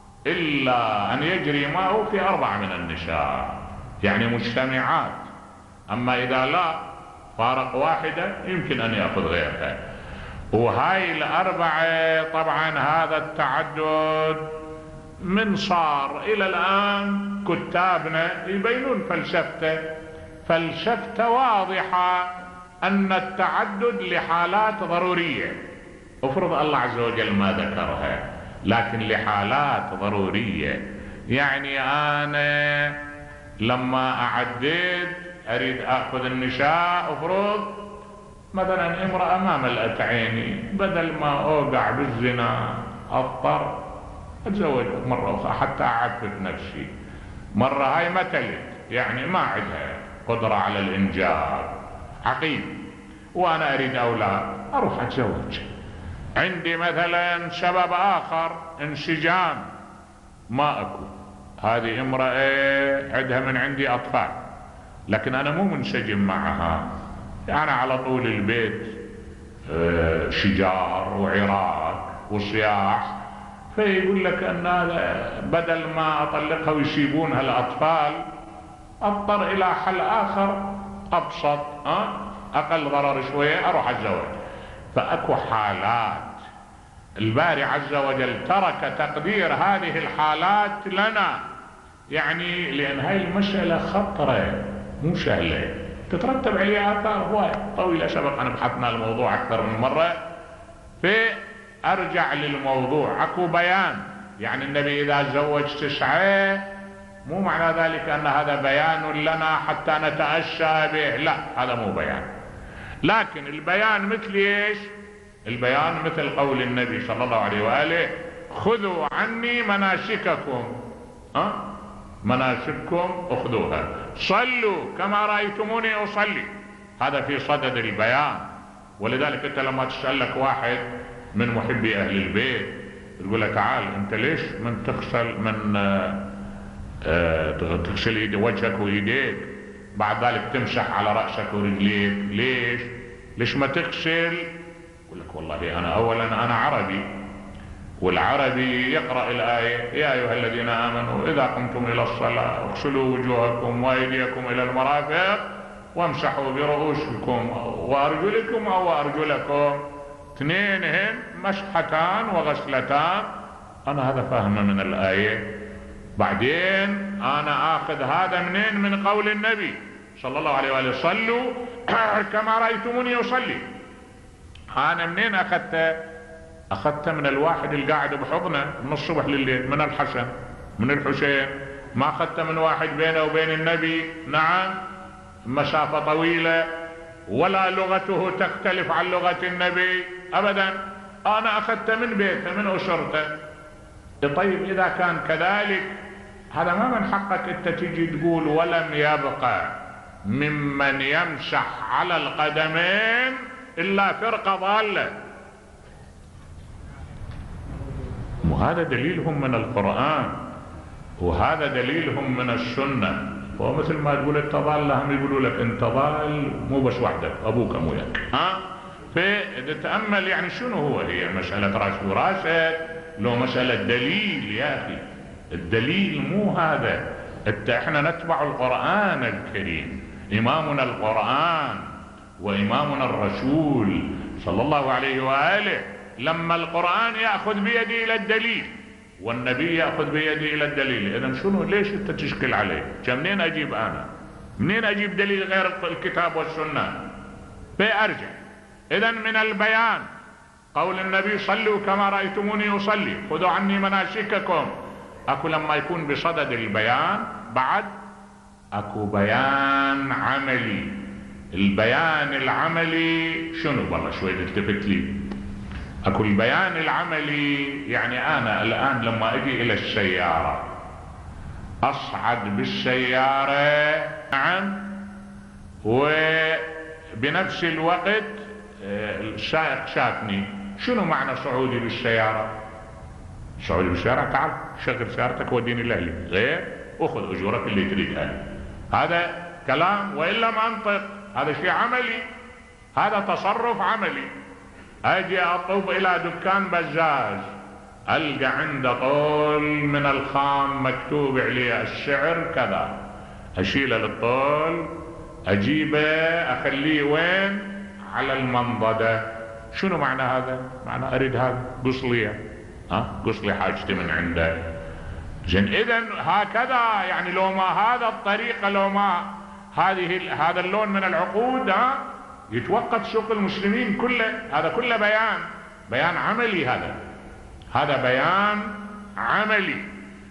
الا ان يجري معه في اربع من النساء، يعني مجتمعات. اما اذا لا فارق واحدة يمكن ان ياخذ غيرها. وهاي الاربعة طبعا هذا التعدد من صار الى الان كتابنا يبينون فلسفته، فلسفته واضحة ان التعدد لحالات ضرورية، افرض الله عز وجل ما ذكرها، لكن لحالات ضرورية. يعني انا لما اعدد اريد اخذ النساء، افرض مثلا امرأة ما ملأت عيني، بدل ما اوقع بالزنا اضطر اتزوج مرة اخرى حتى اعفف نفسي. مرة هاي ما تلد، يعني ما عندها قدرة على الانجاب، عقيم، وانا اريد اولاد، اروح اتزوج. عندي مثلا سبب اخر انسجام، ما اكو، هذه امرأة عندها من عندي اطفال لكن انا مو منسجم معها، انا على طول البيت شجار وعراق وصياح، فيقول لك ان هذا بدل ما اطلقها ويسيبونها الاطفال اضطر الى حل اخر ابسط، اقل ضرر شوية، اروح اتزوج. فاكو حالات الباري عز وجل ترك تقدير هذه الحالات لنا، يعني لان هاي المسألة خطرة مو سهلة، تترتب عليها اثار هواية طويلة، سبق ان بحثنا الموضوع اكثر من مرة. فارجع للموضوع، اكو بيان. يعني النبي اذا تزوج تسعة مو معنى ذلك ان هذا بيان لنا حتى نتأسى به، لا، هذا مو بيان. لكن البيان مثل ايش؟ البيان مثل قول النبي صلى الله عليه وآله خذوا عني مناسككم، أه؟ مناسككم اخذوها، صلوا كما رأيتموني اصلي، هذا في صدد البيان. ولذلك انت لما تسألك واحد من محبي اهل البيت تقول له تعال انت ليش من تغسل من آه تغسل يد وجهك ويديك بعد ذلك تمسح على رأسك ورجليك، ليش؟ ليش ما تغسل؟ يقول لك والله انا اولا انا عربي، والعربي يقرأ الآية يا ايها الذين امنوا اذا قمتم الى الصلاة اغسلوا وجوهكم وايديكم الى المرافق وامسحوا برؤوسكم وارجلكم او ارجلكم، اثنينهن مسحتان وغسلتان. انا هذا فاهمه من الآية. بعدين انا اخذ هذا منين؟ من قول النبي صلى الله عليه وآله صلوا كما رأيتموني أصلي. أنا منين أخذت؟ أخذت من الواحد القاعد بحضنه من الصبح لليل، من الحسن من الحسين. ما أخذت من واحد بينه وبين النبي نعم مسافة طويلة، ولا لغته تختلف عن لغة النبي أبدا. أنا أخذت من بيته من أسرته. طيب إذا كان كذلك، هذا ما من حقك أنت تجي تقول ولم يبقى ممن يمسح على القدمين إلا فرقة ضالة. وهذا دليلهم من القرآن، وهذا دليلهم من السنة. ومثل ما تقول انت ضال، هم يقولوا لك انت ضال مو بس وحدك، ابوك مو وياك. ها فتتأمل يعني شنو هو، هي مسألة راس وراسك لو مسألة دليل يا اخي. الدليل مو هذا. انت احنا نتبع القرآن الكريم، امامنا القرآن وامامنا الرسول صلى الله عليه وآله. لما القرآن يأخذ بيدي الى الدليل والنبي يأخذ بيدي الى الدليل، اذا شنو ليش انت تشكل عليه؟ منين اجيب انا؟ منين اجيب دليل غير الكتاب والسنة؟ فارجع. اذا من البيان قول النبي صلوا كما رأيتموني اصلي، خذوا عني مناسككم. اكو لما يكون بصدد البيان بعد اكو بيان عملي. البيان العملي شنو؟ والله شوي التفت لي. اكو البيان العملي يعني انا الان لما اجي الى السيارة اصعد بالسيارة نعم، وبنفس الوقت السائق شافني. شنو معنى صعودي بالسيارة؟ صعودي بالسيارة تعال شغل سيارتك وديني لاهلي، غير اخذ اجورك اللي تريدها. هذا كلام والا منطق، هذا شيء عملي، هذا تصرف عملي. اجي اطوب الى دكان بزاز القى عنده طول من الخام مكتوب عليه السعر كذا، اشيله للطول اجيبه اخليه وين؟ على المنضدة. شنو معنى هذا؟ معنى اريد هذا قص لي، ها قص لي حاجتي من عنده. زين اذا هكذا يعني لو ما هذا الطريقة، لو ما هذه هذا اللون من العقود ها يتوقف سوق المسلمين كله. هذا كله بيان، بيان عملي. هذا هذا بيان عملي.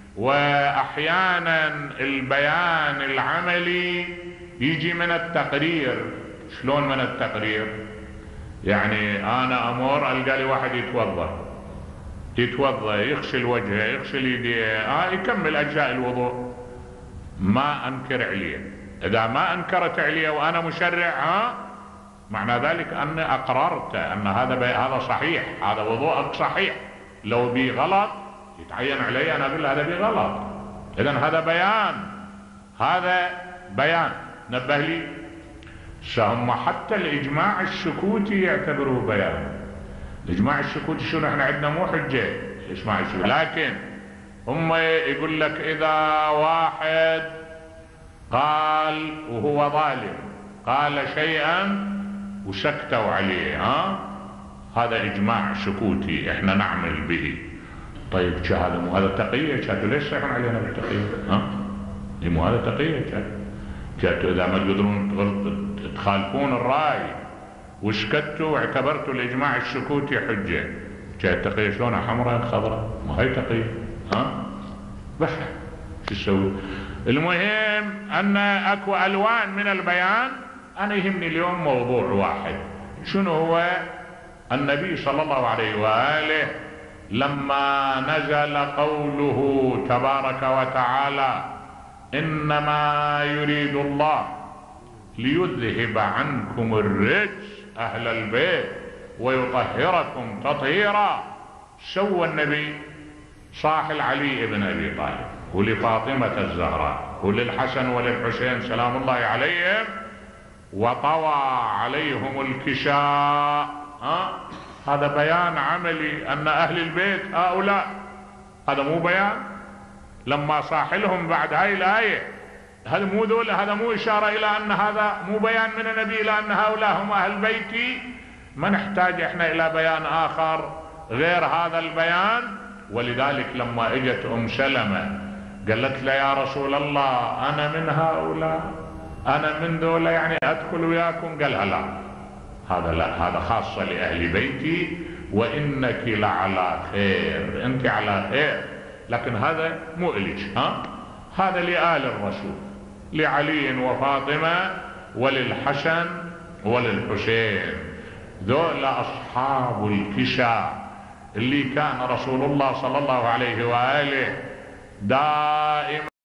واحيانا البيان العملي يجي من التقرير. شلون من التقرير؟ يعني انا امر القى لي واحد يتوضا يتوضا يغسل وجهه يغسل يديه آه يكمل اجزاء الوضوء، ما انكر عليه. اذا ما انكرت عليه وانا مشرع ها معنى ذلك أني أقررت أن هذا هذا صحيح، هذا وضوءك صحيح. لو بي غلط يتعين علي أنا أقول هذا بي غلط. إذن هذا بيان، هذا بيان. نبه لي هم حتى الإجماع السكوتي يعتبروه بيان. الإجماع السكوتي شنو؟ احنا عندنا مو حجة الإجماع السكوتي، لكن هم يقول لك إذا واحد قال وهو ظالم قال شيئا وسكتوا عليه ها هذا اجماع سكوتي احنا نعمل به. طيب هذا مو هذا تقية؟ كاتوا ليش صيحون علينا بالتقية؟ ها مو هذا تقية؟ كاتوا اذا ما تقدرون تخالفون الرأي وسكتوا واعتبرتوا الاجماع السكوتي حجة، كانت تقية شلونها؟ حمراء خضراء؟ ما هي تقية. ها بس شو تسوي؟ المهم ان اكو الوان من البيان. انا يهمني اليوم موضوع واحد، شنو هو؟ النبي صلى الله عليه وآله لما نزل قوله تبارك وتعالى انما يريد الله ليذهب عنكم الرجس اهل البيت ويطهركم تطهيرا. سوى النبي صاح علي بن ابي طالب ولفاطمة الزهراء وللحسن وللحسين سلام الله عليهم، وطوى عليهم الكساء. ها هذا بيان عملي ان اهل البيت هؤلاء. هذا مو بيان؟ لما صاح لهم بعد هاي الايه، هذا مو ذول، هذا مو اشاره الى ان هذا مو بيان من النبي الى ان هؤلاء هم اهل بيتي؟ ما نحتاج احنا الى بيان اخر غير هذا البيان. ولذلك لما اجت ام سلمة قالت له يا رسول الله انا من هؤلاء، انا من ذولا يعني ادخل وياكم؟ قالها لا، هذا لا، هذا خاصة لاهل بيتي، وانك لعلى خير، انت على خير، لكن هذا مو اليش، ها، هذا لآل الرسول، لعلي وفاطمة وللحسن وللحسين، ذول اصحاب الكساء اللي كان رسول الله صلى الله عليه وآله دائما